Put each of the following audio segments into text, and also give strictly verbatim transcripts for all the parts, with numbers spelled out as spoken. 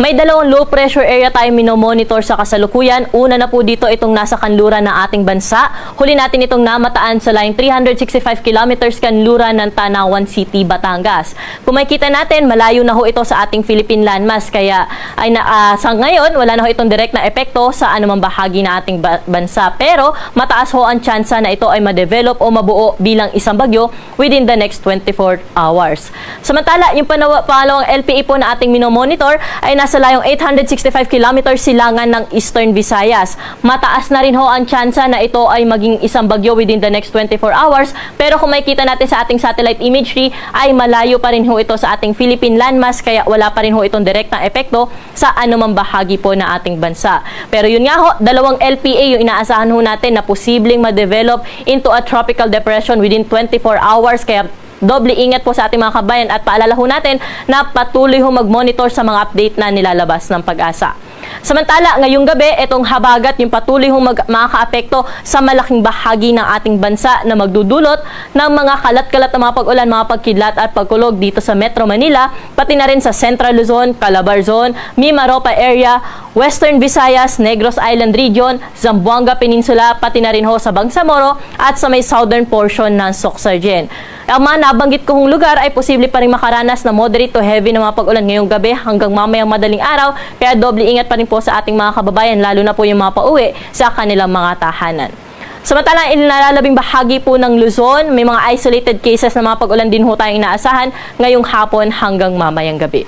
May dalawang low pressure area tayo minomonitor sa kasalukuyan. Una na po dito itong nasa kanluran ng ating bansa. Huli natin itong namataan sa line three hundred sixty-five kilometers kanluran ng Tanawan City, Batangas. Kung makikita natin, malayo na ho ito sa ating Philippine landmass. Kaya ay na, uh, sa ngayon, wala na ho itong direct na epekto sa anumang bahagi ng ating ba bansa. Pero mataas ho ang tsansa na ito ay ma-develop o mabuo bilang isang bagyo within the next twenty-four hours. Samantala, yung pangalawang L P A po na ating minomonitor ay nasa sa layong eight hundred sixty-five kilometers silangan ng Eastern Visayas. Mataas na rin ho ang tsansa na ito ay maging isang bagyo within the next twenty-four hours. Pero kung makikita natin sa ating satellite imagery, ay malayo pa rin ho ito sa ating Philippine landmass, kaya wala pa rin ho itong direktang epekto sa anumang bahagi po na ating bansa. Pero yun nga ho, dalawang L P A yung inaasahan ho natin na posibleng ma-develop into a tropical depression within twenty-four hours. Kaya doble ingat po sa ating mga kabayan at paalala ho natin na patuloy ho mag-monitor sa mga update na nilalabas ng Pag-asa. Samantala, ngayong gabi, itong habagat yung patuloy hong makakaapekto sa malaking bahagi ng ating bansa na magdudulot ng mga kalat-kalat na mga pag-ulan, mga pagkidlat at pagkulog dito sa Metro Manila, pati na rin sa Central Luzon, Calabar Zone, Mimaropa area, Western Visayas, Negros Island Region, Zamboanga Peninsula, pati na rin ho sa Bangsamoro at sa may southern portion ng Soxargen. Ang mga nabanggit kong lugar ay posible pa rin makaranas na moderate to heavy na mga pag-ulan ngayong gabi hanggang mamayang madaling araw, kaya doble ingat pa rin po sa ating mga kababayan, lalo na po yung mga pauwi sa kanilang mga tahanan. Samantala, inalalabing bahagi po ng Luzon, may mga isolated cases na mga pag-ulan din ho tayong inaasahan ngayong hapon hanggang mamayang gabi.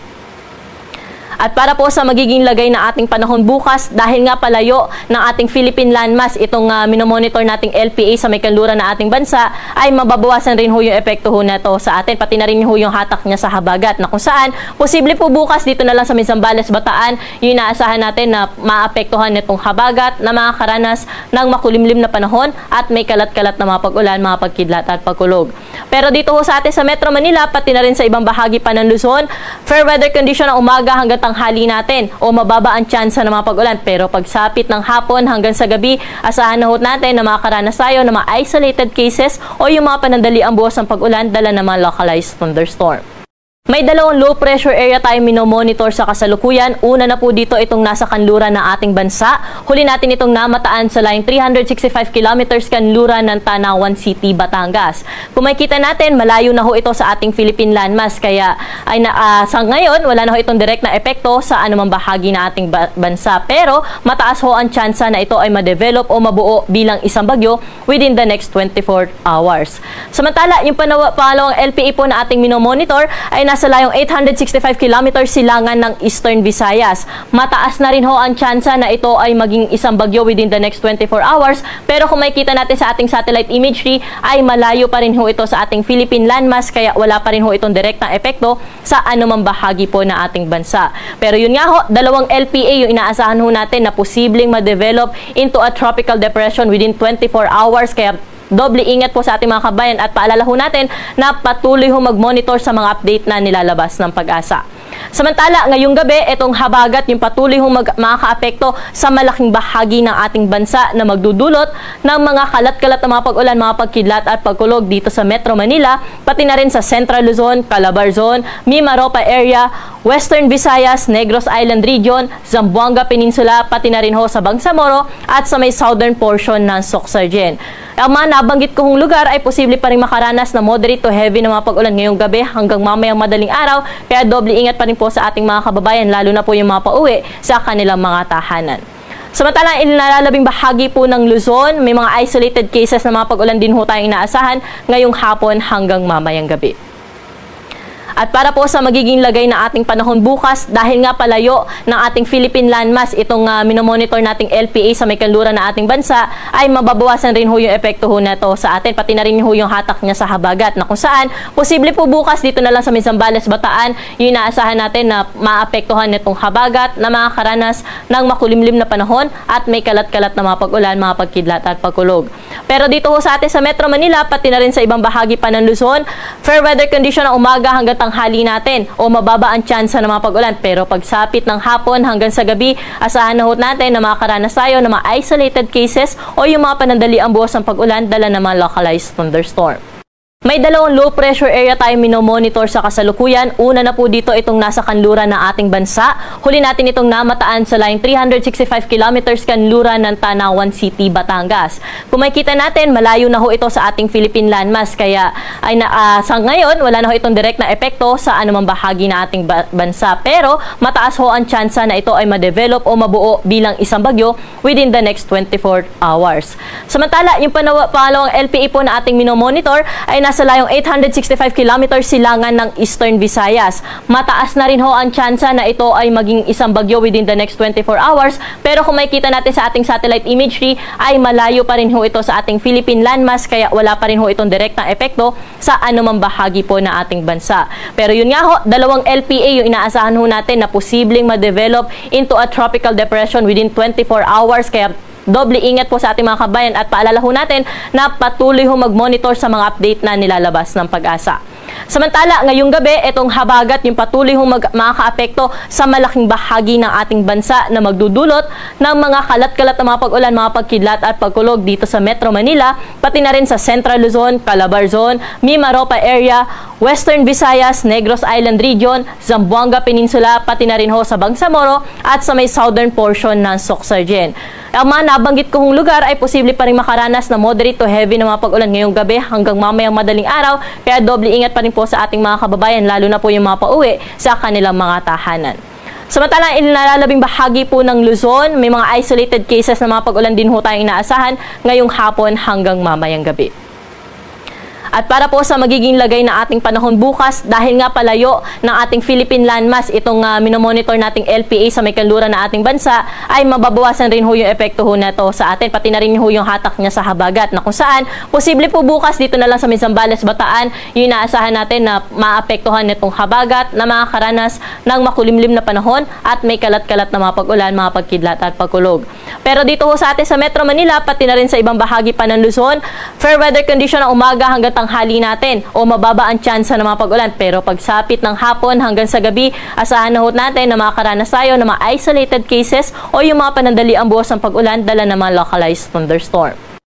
At para po sa magiging lagay na ating panahon bukas, dahil nga palayo ng ating Philippine landmass, itong uh, minomonitor nating L P A sa may kanluran ng ating bansa, ay mababawasan rin ho yung epekto ho na to sa atin, pati na rin ho yung hatak niya sa habagat, na kung saan, posible po bukas dito na lang sa Zambales, Bataan, yung inaasahan natin na maapektuhan nitong habagat na makakaranas ng makulimlim na panahon at may kalat-kalat na mga pag-ulan, mga pagkidlat at pagkulog. Pero dito ho sa atin sa Metro Manila, pati na rin sa ibang bahagi pa ng Luzon, fair weather condition ng umaga hanggang tanghali natin o mababa ang tsansa ng mga pag-ulan. Pero pagsapit ng hapon hanggang sa gabi, asahan na ho natin na makakaranas tayo ng mga isolated cases o yung mga panandaliang buwas ng pag-ulan dala ng mga localized thunderstorm. May dalawang low pressure area tayo minomonitor sa kasalukuyan. Una na po dito itong nasa kanluran ng ating bansa. Huli natin itong namataan sa line three hundred sixty-five kilometers kanluran ng Tanawan City, Batangas. Kung makikita natin, malayo na ho ito sa ating Philippine landmass. Kaya ay na, uh, sa ngayon, wala na ho itong direct na epekto sa anumang bahagi ng ating ba bansa. Pero mataas ho ang tsansa na ito ay ma-develop o mabuo bilang isang bagyo within the next twenty-four hours. Samantala, yung pangalawang L P A po na ating minomonitor ay nasa layong eight hundred sixty-five kilometers silangan ng Eastern Visayas. Mataas na rin ho ang tsansa na ito ay maging isang bagyo within the next twenty-four hours. Pero kung makikita natin sa ating satellite imagery, ay malayo pa rin ho ito sa ating Philippine landmass, kaya wala pa rin ho itong direktang epekto sa anumang bahagi po na ating bansa. Pero yun nga ho, dalawang L P A yung inaasahan ho natin na posibleng ma-develop into a tropical depression within twenty-four hours, kaya doble ingat po sa ating mga kabayan at paalala ho natin na patuloy ho mag-monitor sa mga update na nilalabas ng Pag-asa. Samantala, ngayong gabi, itong habagat yung patuloy hong makakaapekto sa malaking bahagi ng ating bansa na magdudulot ng mga kalat-kalat na mga pag-ulan, mga pagkidlat at pagkulog dito sa Metro Manila, pati na rin sa Central Luzon, Calabar Zone, Mimaropa area, Western Visayas, Negros Island Region, Zamboanga Peninsula, pati na rin ho sa Bangsamoro at sa may southern portion ng Soxargen. Ang mga nabanggit kong lugar ay posible pa rin makaranas na moderate to heavy na mga pag-ulan ngayong gabi hanggang mamayang madaling araw, kaya doble ingat pa rin po sa ating mga kababayan, lalo na po yung mga pauwi sa kanilang mga tahanan. Samantala, inalalabing bahagi po ng Luzon, may mga isolated cases na mga pag-ulan din ho tayong inaasahan ngayong hapon hanggang mamayang gabi. At para po sa magiging lagay na ating panahon bukas, dahil nga palayo ng ating Philippine landmass, itong uh, minomonitor nating L P A sa may kanluran ng ating bansa, ay mababawasan rin ho yung epekto ho na to sa atin, pati na rin ho yung hatak niya sa habagat, na kung saan, posible po bukas dito na lang sa Zambales, Bataan, yung inaasahan natin na maapektuhan nitong habagat na makakaranas ng makulimlim na panahon at may kalat-kalat na mga pag-ulan, mga pagkidlat at pagkulog. Pero dito ho sa atin sa Metro Manila, pati na rin sa ibang bahagi pa ng Luzon, fair weather condition ng umaga hanggang tanghali natin o mababa ang tsansa ng mga pag-ulan. Pero pagsapit ng hapon hanggang sa gabi, asahan na ho natin na makakaranas tayo ng mga isolated cases o yung mga panandaliang buwas ng pag-ulan dala ng mga localized thunderstorm. May dalawang low pressure area tayong minomonitor sa kasalukuyan. Una na po dito itong nasa kanluran ng ating bansa. Huli natin itong namataan sa line three hundred sixty-five kilometers kanluran ng Tanawan City, Batangas. Kung makikita natin, malayo na ho ito sa ating Philippine landmass. Kaya ay na, uh, sa ngayon, wala na ho itong direct na epekto sa anumang bahagi ng ating ba bansa. Pero mataas ho ang tsansa na ito ay ma-develop o mabuo bilang isang bagyo within the next twenty-four hours. Samantala, yung pangalawang L P A po na ating minomonitor ay nasa sa layong eight hundred sixty-five kilometers silangan ng Eastern Visayas. Mataas na rin ho ang tsansa na ito ay maging isang bagyo within the next twenty-four hours. Pero kung makikita natin sa ating satellite imagery, ay malayo pa rin ho ito sa ating Philippine landmass, kaya wala pa rin ho itong direktang epekto sa anumang bahagi po na ating bansa. Pero yun nga ho, dalawang L P A yung inaasahan ho natin na posibleng ma-develop into a tropical depression within twenty-four hours. Kaya doble ingat po sa ating mga kabayan at paalala ho natin na patuloy ho mag-monitor sa mga update na nilalabas ng Pag-asa. Samantala, ngayong gabi, itong habagat yung patuloy hong makakaapekto sa malaking bahagi ng ating bansa na magdudulot ng mga kalat-kalat na mga pag-ulan, mga pagkidlat at pagkulog dito sa Metro Manila, pati na rin sa Central Luzon, Calabar Zone, Mimaropa area, Western Visayas, Negros Island Region, Zamboanga Peninsula, pati na rin ho sa Bangsamoro at sa may southern portion ng Sorsogon. Ang mga nabanggit kong lugar ay posible pa rin makaranas na moderate to heavy na mga pag-ulan ngayong gabi hanggang mamayang madaling araw, kaya doble ingat pa rin po sa ating mga kababayan, lalo na po yung mga pauwi sa kanilang mga tahanan. Samantala, inalalabing bahagi po ng Luzon, may mga isolated cases na mga pag-ulan din ho tayong inaasahan ngayong hapon hanggang mamayang gabi. At para po sa magiging lagay na ating panahon bukas, dahil nga palayo ng ating Philippine landmass, itong uh, minomonitor nating L P A sa may kanluran na ating bansa, ay mababawasan rin ho yung epekto ho na to sa atin, pati na rin ho yung hatak niya sa habagat, na kung saan, posible po bukas dito na lang sa Zambales, Bataan, yung inaasahan natin na maapektuhan nitong habagat na makakaranas ng makulimlim na panahon at may kalat-kalat na mga pag-ulan, mga pagkidlat at pagkulog. Pero dito ho sa atin sa Metro Manila, pati na rin sa ibang bahagi pa ng Luzon, fair weather condition ng umaga hanggang tanghali natin o mababa ang tsansa ng mga pag-ulan. Pero pagsapit ng hapon hanggang sa gabi, asahan na ho natin na makakaranas tayo ng mga isolated cases o yung mga panandali ang buhos ng pag-ulan dala ng mga localized thunderstorm.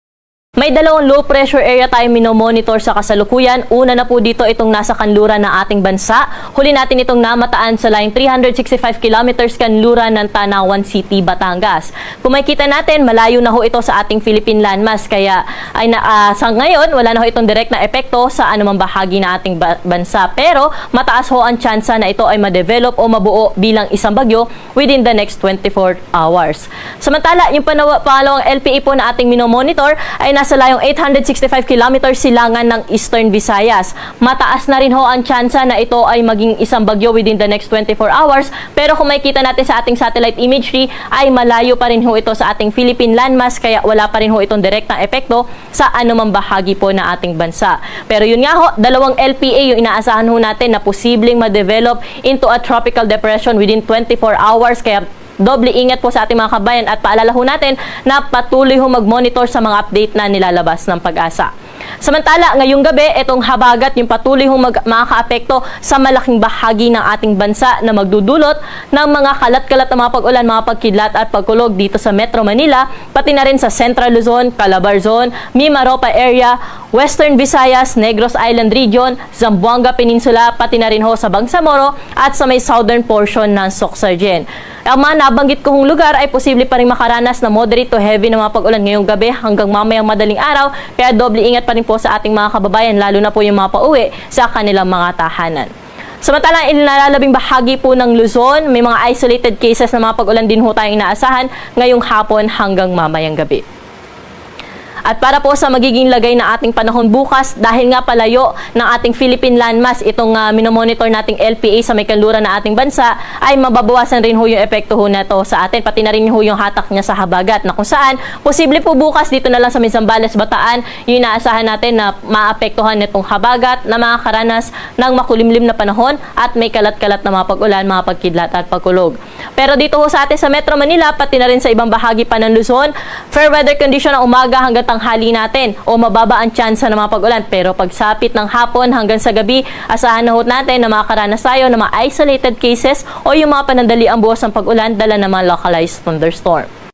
May dalawang low pressure area tayong minomonitor sa kasalukuyan. Una na po dito itong nasa kanluran ng ating bansa. Huli natin itong namataan sa line three hundred sixty-five kilometers kanluran ng Tanawan City, Batangas. Kung makikita natin, malayo na ho ito sa ating Philippine landmass. Kaya ay na, uh, sa ngayon, wala na ho itong direct na epekto sa anumang bahagi ng ating ba bansa. Pero mataas ho ang tsansa na ito ay ma-develop o mabuo bilang isang bagyo within the next twenty-four hours. Samantala, yung pangalawang L P A po na ating minomonitor ay nasa sa layong eight hundred sixty-five kilometers silangan ng Eastern Visayas. Mataas na rin ho ang tsansa na ito ay maging isang bagyo within the next twenty-four hours. Pero kung makikita natin sa ating satellite imagery, ay malayo pa rin ho ito sa ating Philippine landmass, kaya wala pa rin ho itong direktang epekto sa anumang bahagi po na ating bansa. Pero yun nga ho, dalawang L P A yung inaasahan ho natin na posibleng ma-develop into a tropical depression within twenty-four hours, kaya doble ingat po sa ating mga kabayan at paalala ho natin na patuloy ho mag-monitor sa mga update na nilalabas ng Pag-asa. Samantala, ngayong gabi, itong habagat yung patuloy hong makakaapekto sa malaking bahagi ng ating bansa na magdudulot ng mga kalat-kalat na mga pag-ulan, mga pagkidlat at pagkulog dito sa Metro Manila, pati na rin sa Central Luzon, Calabar Zone, Mimaropa area, Western Visayas, Negros Island Region, Zamboanga Peninsula, pati na rin ho sa Bangsamoro at sa may southern portion ng Sorsogon. Ang mga nabanggit kong lugar ay posible pa rin makaranas na moderate to heavy na mga pag-ulan ngayong gabi hanggang mamayang madaling araw, kaya doble ingat pa rin po sa ating mga kababayan, lalo na po yung mga pauwi sa kanilang mga tahanan. Samantala, inalalabing bahagi po ng Luzon, may mga isolated cases na mga pag-ulan din ho tayong inaasahan ngayong hapon hanggang mamayang gabi. At para po sa magiging lagay na ating panahon bukas, dahil nga palayo ng ating Philippine landmass, itong uh, minomonitor nating L P A sa may kanluran na ating bansa, ay mababawasan rin ho yung epekto ho na to sa atin, pati na rin ho yung hatak niya sa habagat, na kung saan, posible po bukas dito na lang sa Zambales, Bataan, yung inaasahan natin na maapektuhan nitong habagat na makakaranas ng makulimlim na panahon at may kalat-kalat na mga pag-ulan, mga pagkidlat at pagkulog. Pero dito ho sa atin sa Metro Manila, pati na rin sa ibang bahagi pa ng Luzon, fair weather condition ng umaga hanggang tanghali natin o mababa ang tsansa ng mga pag-ulan. Pero pagsapit ng hapon hanggang sa gabi, asahan na ho natin na makakaranas tayo ng mga isolated cases o yung mga panandali ang buhos ng pag-ulan dala ng mga localized thunderstorm.